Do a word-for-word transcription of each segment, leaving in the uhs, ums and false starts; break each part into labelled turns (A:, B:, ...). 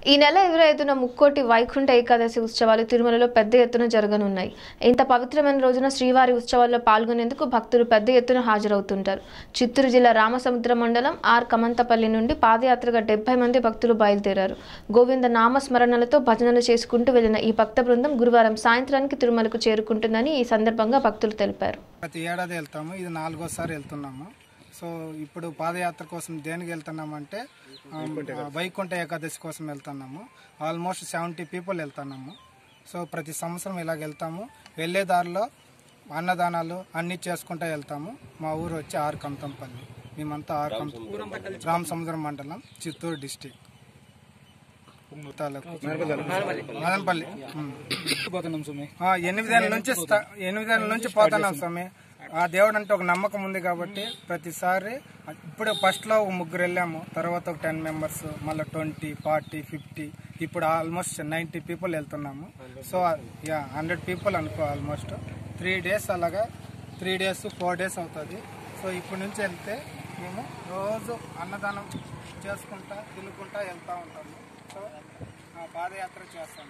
A: ఈ నెల ఇరవై ఐదున ముక్కోటి వైకుంఠ ఏకాదశి ఉత్సవాలు తిరుమలలో పెద్ద ఎత్తున జరగనున్నాయి. ఇంత పవిత్రమైన రోజున శ్రీవారి ఉత్సవాల్లో పాల్గొనేందుకు భక్తులు పెద్ద ఎత్తున హాజరవుతుంటారు. చిత్తూరు జిల్లా రామసముద్ర మండలం ఆర్ కమంతపల్లి నుండి పాదయాత్రగా డెబ్బై మంది భక్తులు బయలుదేరారు. గోవింద నామస్మరణలతో భజనలు చేసుకుంటూ వెళ్లిన ఈ భక్త బృందం గురువారం సాయంత్రానికి తిరుమలకు చేరుకుంటుందని ఈ సందర్భంగా భక్తులు తెలిపారు.
B: ప్రతి ఏడాది వెళ్తాము, ఇది నాలుగోసారి వెళ్తున్నాము. సో ఇప్పుడు పాదయాత్ర కోసం దేనికి వెళ్తున్నామంటే వైకుంఠ ఏకాదశి కోసం వెళ్తున్నాము. ఆల్మోస్ట్ సెవెంటీ పీపుల్ వెళ్తున్నాము. సో ప్రతి సంవత్సరం ఇలాగ వెళ్తాము. వెళ్ళే దారిలో అన్నదానాలు అన్నీ చేసుకుంటూ వెళ్తాము. మా ఊరు వచ్చి ఆర్ కమంతపల్లి. మేమంతా ఆర్ రామసముద్రం మండలం, చిత్తూరు డిస్టిక్, మదనపల్లి. ఎనిమిదేళ్ళ నుంచి ఎనిమిదేళ్ళ నుంచి పోతున్నాం స్వామి. ఆ దేవుడు అంటే ఒక నమ్మకం ఉంది కాబట్టి ప్రతిసారి ఇప్పుడు ఫస్ట్లో ఒక ముగ్గురు వెళ్ళాము, తర్వాత ఒక టెన్ మెంబర్స్, మళ్ళీ ట్వంటీ ఫార్టీ ఫిఫ్టీ, ఇప్పుడు ఆల్మోస్ట్ నైంటీ పీపుల్ వెళ్తున్నాము. సో యా హండ్రెడ్ పీపుల్ అనుకో. ఆల్మోస్ట్ త్రీ డేస్ అలాగా త్రీ డేస్ ఫోర్ డేస్ అవుతుంది. సో ఇప్పటి నుంచి వెళ్తే మేము రోజు అన్నదానం చేసుకుంటా తినుకుంటా వెళ్తూ ఉంటాము. సో పాదయాత్ర చేస్తాము.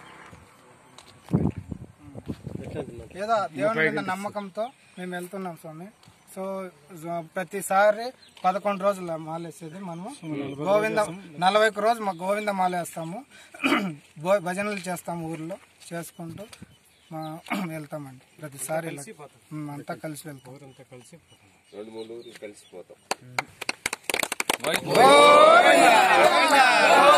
B: ఏదో దేవుని మీద నమ్మకంతో మేము వెళ్తున్నాం స్వామి. సో ప్రతిసారి పదకొండు రోజులు మాలేసేది మనము. గోవింద నలభై ఒక్క రోజు మా గోవింద మాల వేస్తాము. భజనలు చేస్తాము, ఊర్లో చేసుకుంటూ మా వెళ్తామండి. ప్రతిసారి అంతా కలిసి వెళ్తాం. రెండు మూడు కలిసిపోతాం.